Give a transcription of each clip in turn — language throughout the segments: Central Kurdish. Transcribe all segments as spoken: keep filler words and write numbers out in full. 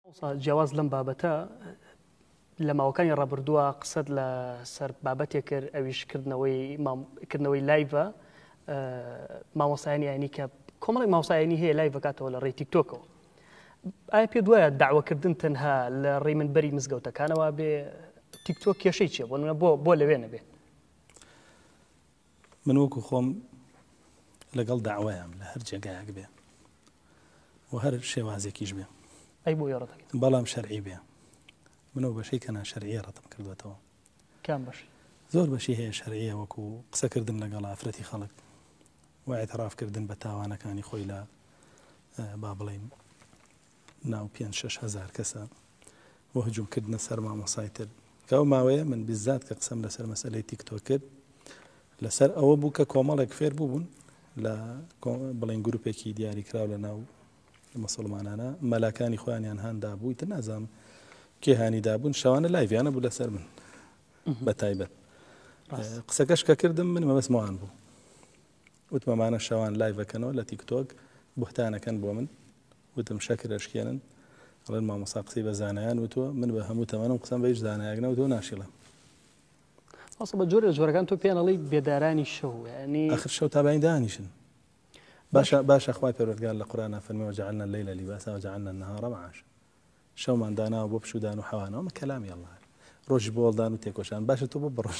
جیاواز لەم بابەتە لە ماوەکانی ڕابردووە قسەت لە سەر بابەتێک کرد ئەویشکردنەوەی کردنەوەی لایڤە مامۆسایانی یانی کە کۆمەڵی مامۆسایانی هەیە لایڤ بکاتەوە لە ڕێی تیکتۆکەوە. ئایا پێ دوایە داواکردن تەنها لە ڕێی منبەری مزگەوتەکانەوە بێ تیکتۆک کێشەی چیە بۆ بۆ بۆ لەوێ نەبێ؟ من وەکو خۆم لەگەڵ داوایان لە هەر جێگایەک بێ و هەر شێوازێکیش بێ ئەی بۆ یێڕەتەکەیت بەڵام شەرعی بێ منەوە بەشەی کە ناشەرعیە ڕەتم کردوێتەوە. کام بەشی؟ زۆر بەشی هەیە شەرعیە وەکو قسەکردن لەگەڵ ئافرەتی خەڵک و ئێترافکردن بە تاوانەکانی خۆی لە با بڵێین ناو پێنج شەش هەزار کەسە و هجوومکردنە سەر مامۆسای تر کە ئەو ماوەیە من بیزات کە قسەم لەسەر مەسەلەی تیکتۆک کرد لەسەر ئەوە بوو کە کۆمەڵێک فێر بووبوون لە بڵێن گروپێکی دیاریکراو لە ناو مسلمانانە مەلاکانی خۆیانیان هاندا بووی تر نازانم کێ هانیدا بوون شەوانە لایڤیانە بوو لەسەر من بە تایبەت قسەکەش کە کردم من مەبەستمەوان بوو وتمەمانە شەوان لایڤەکەنەوە لە تیکتۆک بوختانەکەن بۆ من وتم شەکر ئەشکێنن ڕێن مامۆستا قسەی بە زانایان وتووە من بە هەموو تەمەنم قسەم بە هیچ زانایەک نەوتووە ناشیڵە ئەسڵ بە جۆرە جۆرەکان تۆ پێنەڵی بێدارانی شەو ینی ئەخر شەو تابعین دانیشن باشە باشە خوای پەروەردگار لە قورئانە فەرمێ وجعلنا الليل لباسا وجعلنا النهار معاشا شەومان داناوە بۆ پشودان و حەوانەوە مە کەلامی ئەڵڵا ڕۆژی بۆ هەڵدان و تێکۆشان باشە تۆ بۆ بڕۆژ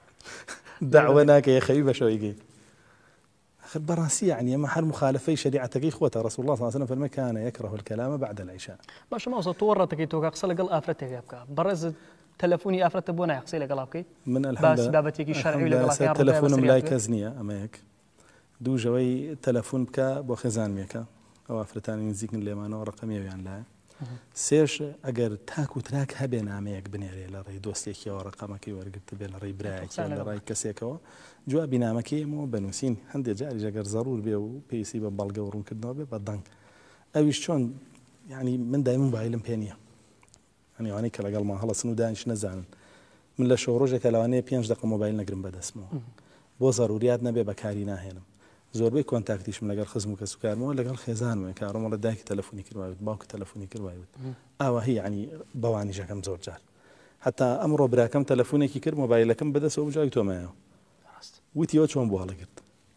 داوە ناکە یەخەوی بە شەوەی گەی آخر بەڕاستی یعنی ئەمە هەر مخالفەی شریعەتەکەی خۆتە ڕەسوڵ الله صلی الله عليه وسلم فەرمێ کان یەکره الکلام بعد العشاء. باشە ماوەسە تۆ ڕەتەکەی تۆ قسە لەگەڵ ئافرەتێک بکە بەڕێزت تەلەفۆنی ئافرەتە بۆ نایە قسەی لەگەڵا بکەیت؟ من الحەمدلله بابەتێکی شەرعی لەگەڵ تەلەفۆنم لای کەس نییە ئەمە یەک دوو ژەوەی تەلەفۆن بکە بۆ خێزانمیەکە ئەو ئافرەتانی نزیکن لێمانەوە ڕقەمیەویان لایە سێش ئەگەر تاک و تراک هەبێ نامەیەک بنێرێ لە ڕێی دۆستێکیەوە ڕقەمەکەی وەرگرت بێ لە ڕێی برایەکی لە ڕای کەسێکەوە جوابی نامەکەیمەوە بنووسین هەندێک جاریش ئەگەر زەڕور بێ و پێویستی بە بەڵگە و ڕوونکردنەوە بێ بە دەنگ ئەویش چۆن یعنی من دایمم موبایلم پێ نییە ئەنیوانەی کە لەگەڵمان هەڵەسن و دانیش نەزانن من لە شەو ڕۆژێکە لەوانەیە پێنج دقە موبایل نەگرم بەدەستمەوە بۆ زەروریات نەبێ بەکاری ناهێنم زۆربەی کۆنتاکتیشم لەگەڵ خزم و کەسوکارمەوە لەگەڵ خێزانمە کارۆمە لە دایکی تەلەفۆنی کردوایوت باوکە تەلەفۆنی کردوایوت ئاوا هی ینی بەوانی ژەکەم زۆر جار حتا ئەمڕۆ براکەم تەلەفۆنێکی کرد مۆبایلەکەم بەدەستەوە بجای تۆمایەوە وتیەوە چۆن بۆ هەڵەگرت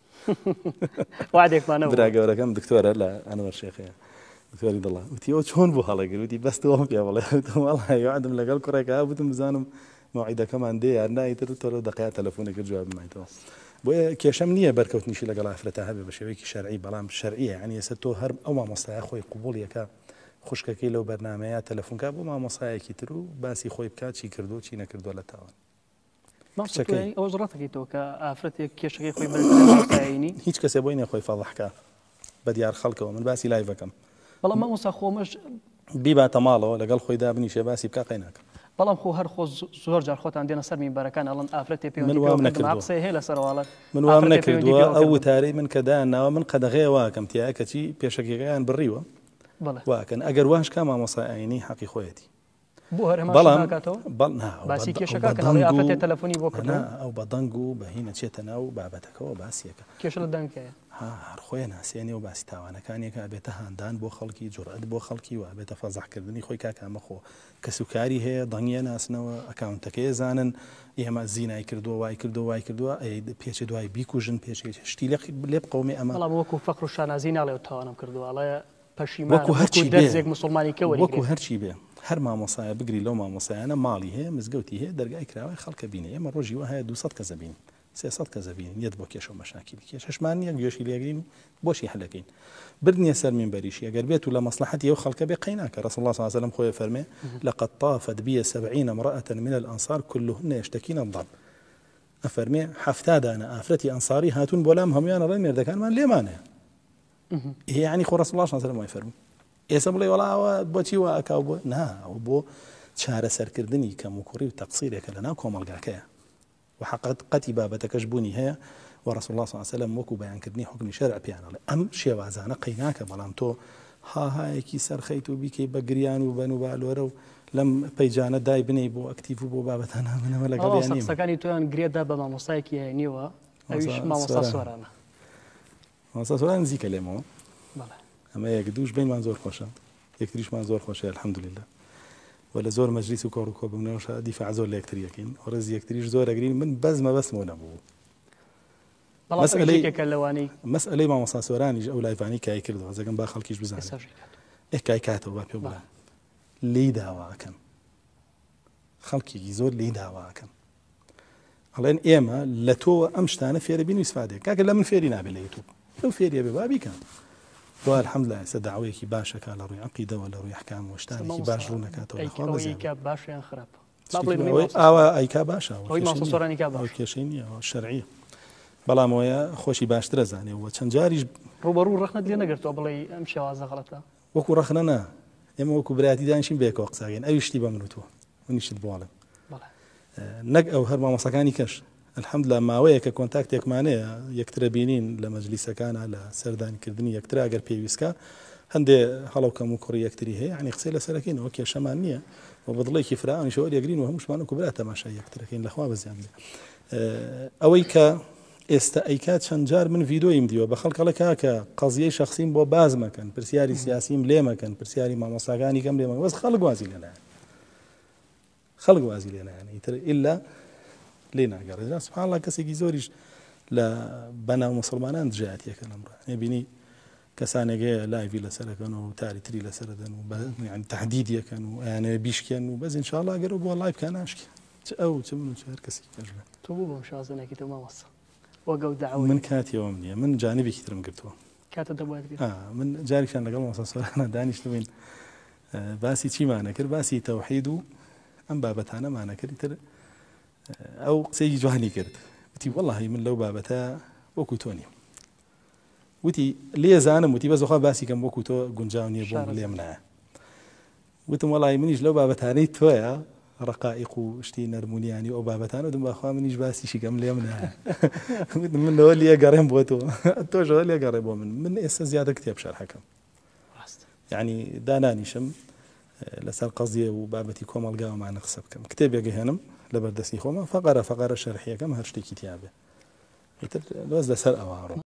وعدێکمانە برا گەورەکەم دکتۆرە لە ئەنوەر شێخەیە دکتۆری دڵە وتیەوە چۆن بۆ هەڵەگرت وتی بەستەوەم پێ بڵێ وەڵای وعدم لەگەڵ کوڕێکا بوتم بزانم مەوعیدەکەمان دێ یان نایتر تۆرە دەقەیە تەلەفۆنێکت جواب بمایتەوە بۆیە کێشەم نییە بەرکەوتنیشی لەگەڵ ئافرەتە هەبێ بە شێوەیەکی شەرعی بەڵام شەرعیە یعنی ئێستا تۆ هەر ئەو مامۆستایە خۆی قبوڵیەکە خوشکەکەی لەو بەرنامەیە تەلەفۆنکە بۆ مامۆستایەکی تر و باسی خۆی بکات چی کردو چی نەکردووە لە تاوان ئەوەش ڕەتەکەیتەوە کە ئافرەتێک کێشەکەی خۆی بەرنامەیە هیچ کەسێ بۆی نێ خۆی فەڵەحکە بە دیار خەڵکەوە من باسی لایڤەکەم بەڵام مامۆستا خۆمەش بیباتە ماڵەوە لەگەڵ خۆی دابنیشێ باسی بکە قەی ناکەم بەڵام خۆ هەر خۆ زۆر جار خۆتان دێنە سەر مینبەرەکان ئەڵەن ئافرەتێ پێ من وام نەکردووە قسەی هەیە لەسەرەوەڵات من وام نەکردووە ئەو وتارەی من کە دایانناوە من قەدەغەیە واکەم تیا کەچی پێشەکیەکەیان بڕیوە واکەن ئەگەر وانش کا مامۆستای ئاینی حەقی خۆیەتی بەڵام باسی کێشەکە تەلەفۆنی بۆ کردن ئەو بە دەنگ و بەهینە چێتە ناو بابەتەکەەوە باسیەکە کێشە لە دەنگەیە هەر خۆیان ناسیێنێ و باسی تاوانەکانێکە ئەبێتە هاندان بۆ خەڵکی جوڕەت بۆ خەڵکی و ئەبێتە فەزەحکردنی خۆی کاکامە خۆ کەسوکاری هەیە دەنگیە ناسنەوە ئەکاونتەکەی زانن ئێمە زینای کردووە وای کردو وای کردووە پێچ دوای بیکوژن پێش شتی لێ بقومی ئەمە وەکو فەقر و شانازی ناڵێ تاوانم کردووە ئەڵێ پەشیمان وەکو هەرچی دەرزێک مسلمانی کەوە وەکو هەرچی بێ هەر مامۆسایە بگری لەو مامۆسایانە ماڵی هەیە مزگەوتی هەیە دەرگای کراوەی خەڵکە بینێ ئێمە ڕۆژی وە هەیە دووسەد کەسە بین سێسەد کەسە بین یەت بۆ کێشە و مەشاکیلی کێش هەشمان نییە گوێشی لێگرین بۆشی هەلەکەین بردنیە سەر مینبەریشی ئەگەر بێت و لە مەسلحەتی ئەو خەڵکە بێ قەی ناکە ڕەسوڵ الله صلی الله عليه وسلم خۆی فەرمێ لقد طافت بي سبعين امرأة من الأنصار كلهن يشتكين الضرب ئەفەرمێ حەفتا دانە ئافرەتی ئەنساری هاتوون بۆ لام هەمویانە ڕێ مێردەکانمان لێمانەیە یعنی خۆ ڕەسوڵ الله صلی الله عليه وسلم وای فەرمووی ئێستا بڵێ وەڵاوە بۆچی وا ئەکاو بۆ نا ئەو بۆ چارەسەرکردنی کەم و کوڕی و تەقسیرێکە لەناو کۆمەڵگاکەیە و حقیقەتی بابەتەکەش بوونی هەیە و ڕەسوڵ الله صلی الله عليه وسلم وەکو بەیانکردنی حکمی شەرع پێیانەڵێ ئەم شێوازانە قەی ناکە بەڵام تۆ هاهایەکی سەرخەیت و بیکەی بە گریان و بەن و بالۆرە و لەم پەیجانە دای بنەی بۆ ئەکتیڤ و بۆ بابەتانە منەوە لەگەڵیان نییە قسەکانی تۆیان گرێدا بە مامۆستایەکی هەیەنیوە ئەویش مامۆستا سۆرانە مامۆستا سۆران نزیکە لێمەوە ئەمە یەک دووش بینمان زۆر خۆشە یەکتریشمان زۆر خۆشە الحەمدولله ولا زۆر مەجلیس و کۆڕ و کۆ بمنەوەش دیفاع زۆر لە یەکتریەکەین ڕێز یەکتریش زۆر ئەگرین من بەس مەبەستمەوە نەبوو مەسئلەی مامۆستا سۆرانیش ئەو لایڤانەی کای کردەوە جەگەم با خەڵکیش بزانن ئێ کای کاتەوە با پێ بڵێن لێی داواکەن خەڵکێکی زۆر لێی داواکەن ئەڵێن ئێمە لە تۆ ئەم شتانە فێرە بین و ئیسفادێ کاکە لە من فێری نابێت لە یوتیوب لەو فێریە بێ با بیکەن تۆ الحەمدولله ئێستا داوایەکی باشەکە لە ڕووی عەقیدەوە لە ڕووی ئەحکام و شتانێکی باش ڕوو نەکاتەوە باشیان خراپە ئاوا ئەیکا باشە کێشەی نییە شەرعیە بەڵام ئەوەیە خۆشی باشترە زانێەوە چەند جاریش ڕوبەڕوو ڕەخنت لێ نەگرتەوە بڵێ ئەم شێوازە غەڵەتە وەکو ڕەخنە نا ئێمە وەکو براتی دانیشین بێکەوە قساگەین ئەوی شتی بە من و تۆ منیشت بڵێم نەک ئەو هەر مامۆستاکانی کەش الحەمدولله ماوەیە کە کۆنتاکتێکمانەیە یەکترە بینین لە مەجلیسەکانە لە سەردانیکردنی یەکترا ئەگەر پێویستکە هەندێ هەڵەوکەم و کوڕی یەکتری هەیە ینی قسەی لەسەرەکەینەوە کێشەمان نییە و بەدڵێکی فراوانیش ئەوە یەگرین و هەمووشمان وەکو برا تەماشای یەکترەکەین لەخوا بەزیان بێ ئەوەی کە ئێستا ئەیکات چەند جار من ڤیدۆیم دیوە بە خەڵکەڵە کاکە قەزیەی شەخسیم بۆ باز مەکەن پرسیاری سیاسیم لێ مەکەن پرسیاری مامۆستاکانی کەم لێ مەکەن بەس خەڵک وازی لێ نایەن خەڵک وازی لێ نایەن ئیتر ئیلا لێ ناگەڕێت سوبحان الله کەسێکی زۆریش لە بەناو موسڵمانان دژایەتیەکە لەمڕۆ بینی کەسانێکەیە لایڤی لەسەرەکەن و تاریتری لەسەردەن و تهدیدیەکەن و ئەیانەوێ بیشکێن و بەس ئینشاءالله ئەگەرەوە بۆ لایڤ کە ناشکێ چ ئەو چ من و چ هەر کەسێکی کەش بێت تۆ بوو بەم شازنێکی تۆ مامۆستا وەگەڵ داوای من کاتیەوەم نییە من جانبێکی ترم گرتووە کاتە دەبێت من جارێکیان لەگەڵ مامۆستا سۆرانە دانیشتبووین باسی چیمانە کرد باسی تەوحید و ئەم بابەتانەمانە کرد تر ئەو قسەی جوانی کرد وتی وەڵڵاهی من لەو بابەتە وەکو تۆ نیم وتی لێزانم وتی بەس خوا باسی کەم وەکو تۆ گونجاو نییە بۆ لێم نایە وتم وەڵی منیش لەو بابەتانەی تۆیە ڕقائق و شتی نەرمونیانی ئەو بابەتانە دم باخوا منیش باسیشی کەم لێم نایە من لەوە لێ گەڕێم بۆ تۆ تۆژەوە لێ گەڕێ بۆ من من ئێستا زیادە کتێب شەرحەکەم یعنی دانانیشم لەسەر قەزیە و بابەتی کۆمەڵگاوەمانە قسە بکەم کتێبێک هێنم لە بەردەستی خۆمە فەقەرە فەقەرە شەرحیەکەم هەر شتێکی تیا بێ ئیتر لۆز لەسەر ئەوە